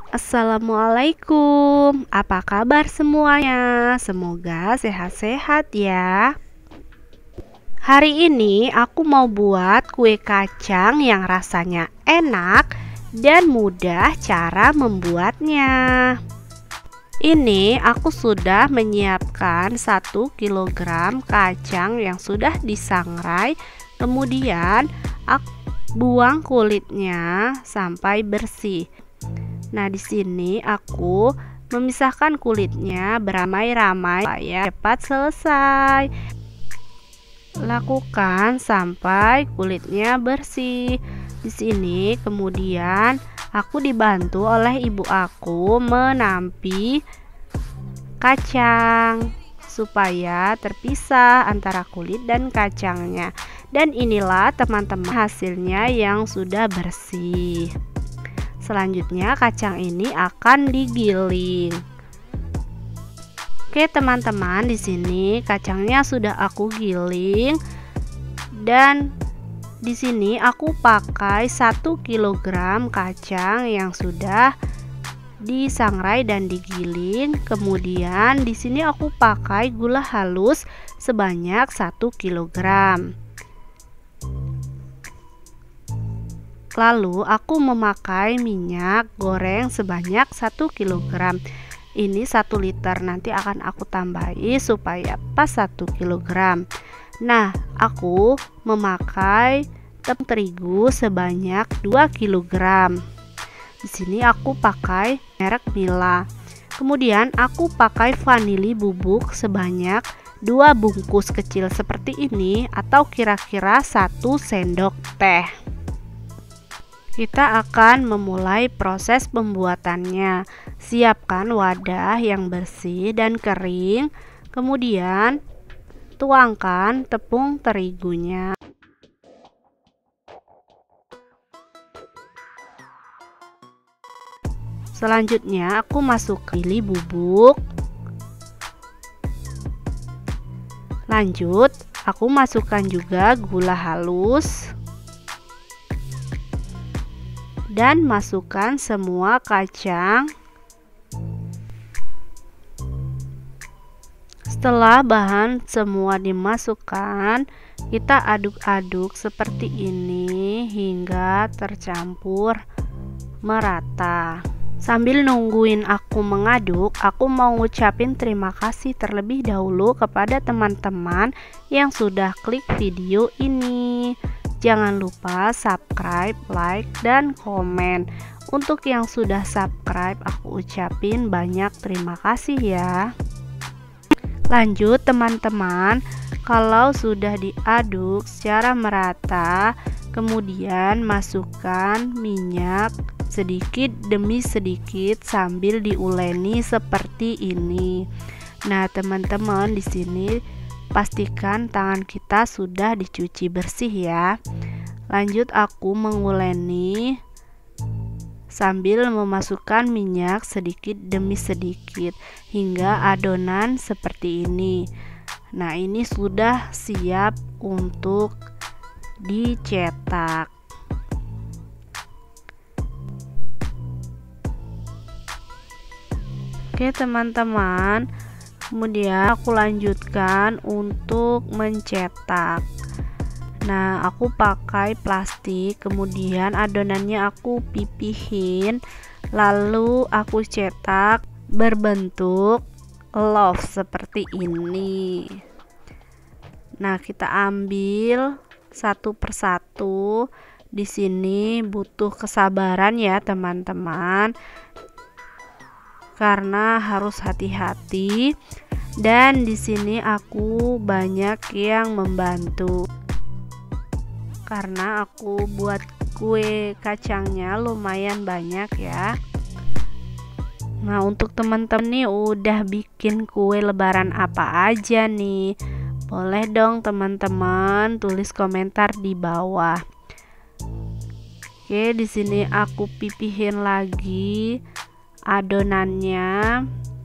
Assalamualaikum, apa kabar semuanya? Semoga sehat-sehat ya. Hari ini aku mau buat kue kacang yang rasanya enak dan mudah cara membuatnya. Ini aku sudah menyiapkan 1 kilogram kacang yang sudah disangrai. Kemudian aku buang kulitnya sampai bersih. Nah, di sini aku memisahkan kulitnya beramai-ramai supaya cepat selesai. Lakukan sampai kulitnya bersih. Di sini kemudian aku dibantu oleh ibu aku menampi kacang supaya terpisah antara kulit dan kacangnya. Dan inilah teman-teman hasilnya yang sudah bersih. Selanjutnya kacang ini akan digiling. Oke teman-teman, di sini kacangnya sudah aku giling dan di sini aku pakai 1 kilogram kacang yang sudah disangrai dan digiling. Kemudian di sini aku pakai gula halus sebanyak 1 kilogram. Lalu aku memakai minyak goreng sebanyak 1 kilogram. Ini 1 liter, nanti akan aku tambahi supaya pas 1 kilogram. Nah, aku memakai tepung terigu sebanyak 2 kilogram. Di sini aku pakai merek Mila. Kemudian aku pakai vanili bubuk sebanyak 2 bungkus kecil seperti ini atau kira-kira 1 sendok teh. Kita akan memulai proses pembuatannya. Siapkan wadah yang bersih dan kering. Kemudian tuangkan tepung terigunya. Selanjutnya aku masukkan vanili bubuk. Lanjut, aku masukkan juga gula halus. Dan masukkan semua kacang. Setelah bahan semua dimasukkan, kita aduk-aduk seperti ini hingga tercampur merata. Sambil nungguin aku mengaduk, aku mau ngucapin terima kasih terlebih dahulu kepada teman-teman yang sudah klik video ini. Jangan lupa subscribe, like, dan komen. Untuk yang sudah subscribe, aku ucapin banyak terima kasih ya. Lanjut teman-teman, kalau sudah diaduk secara merata, kemudian masukkan minyak sedikit demi sedikit sambil diuleni seperti ini. Nah, teman-teman, di sini pastikan tangan kita sudah dicuci bersih ya. Lanjut aku menguleni sambil memasukkan minyak sedikit demi sedikit hingga adonan seperti ini. Nah, ini sudah siap untuk dicetak. Oke teman-teman, kemudian aku lanjutkan untuk mencetak. Nah, aku pakai plastik, kemudian adonannya aku pipihin, lalu aku cetak berbentuk love seperti ini. Nah, kita ambil satu persatu. Di sini butuh kesabaran ya teman-teman, karena harus hati-hati. Dan di sini aku banyak yang membantu karena aku buat kue kacangnya lumayan banyak ya. Nah, untuk teman-teman nih udah bikin kue lebaran apa aja nih? Boleh dong teman-teman tulis komentar di bawah. Oke, di sini aku pipihin lagi adonannya.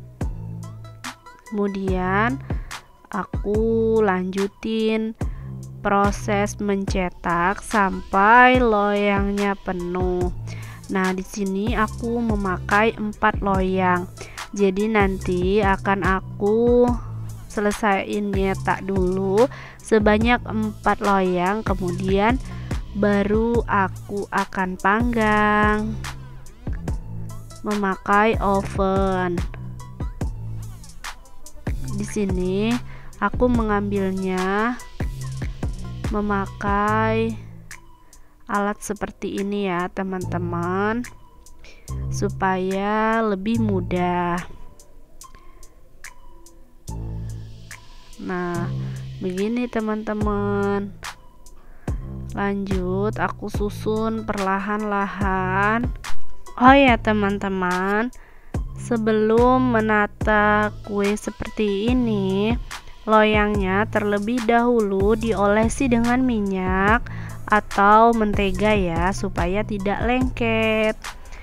Kemudian aku lanjutin proses mencetak sampai loyangnya penuh. Nah, di sini aku memakai 4 loyang. Jadi nanti akan aku selesaiin nyetak dulu sebanyak 4 loyang, kemudian baru aku akan panggang memakai oven. Di sini aku mengambilnya memakai alat seperti ini ya teman-teman, supaya lebih mudah. Nah, begini teman-teman. Lanjut, aku susun perlahan-lahan. Oh ya teman-teman, sebelum menata kue seperti ini, loyangnya terlebih dahulu diolesi dengan minyak atau mentega ya, supaya tidak lengket.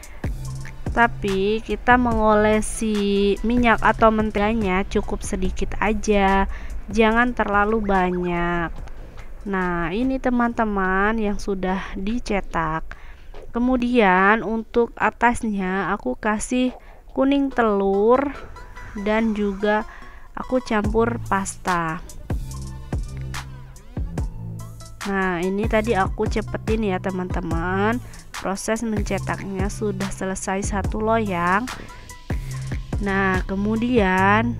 Tapi kita mengolesi minyak atau menteganya cukup sedikit aja, jangan terlalu banyak. Nah, ini teman-teman yang sudah dicetak. Kemudian untuk atasnya aku kasih kuning telur dan juga aku campur pasta. Nah, ini tadi aku cepetin ya teman-teman. Proses mencetaknya sudah selesai 1 loyang. Nah, kemudian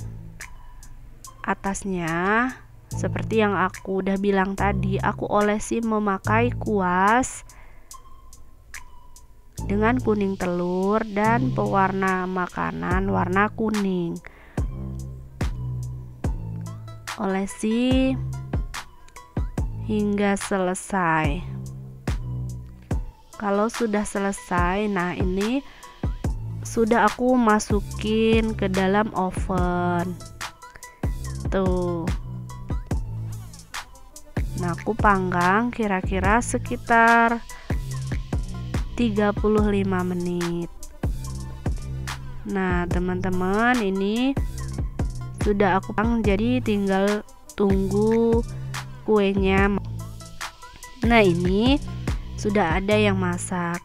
atasnya seperti yang aku udah bilang tadi, aku olesi memakai kuas dengan kuning telur dan pewarna makanan warna kuning. Olesi hingga selesai. Kalau sudah selesai, nah ini sudah aku masukin ke dalam oven. Tuh. Nah, aku panggang kira-kira sekitar 35 menit. Nah, teman-teman, ini sudah aku panggang, jadi tinggal tunggu kuenya. Nah, ini sudah ada yang masak.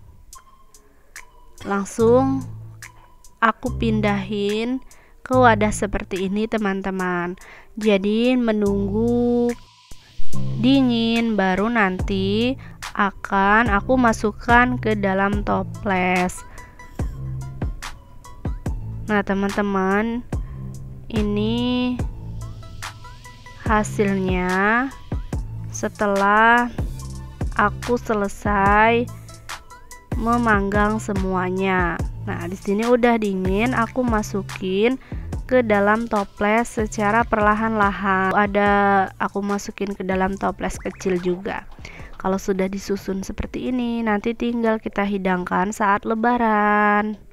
Langsung aku pindahin ke wadah seperti ini teman-teman. Jadi menunggu dingin baru nanti akan aku masukkan ke dalam toples. Nah teman-teman, ini hasilnya setelah aku selesai memanggang semuanya. Nah, di sini udah dingin, aku masukin ke dalam toples secara perlahan-lahan. Ada aku masukin ke dalam toples kecil juga. Kalau sudah disusun seperti ini, nanti tinggal kita hidangkan saat lebaran.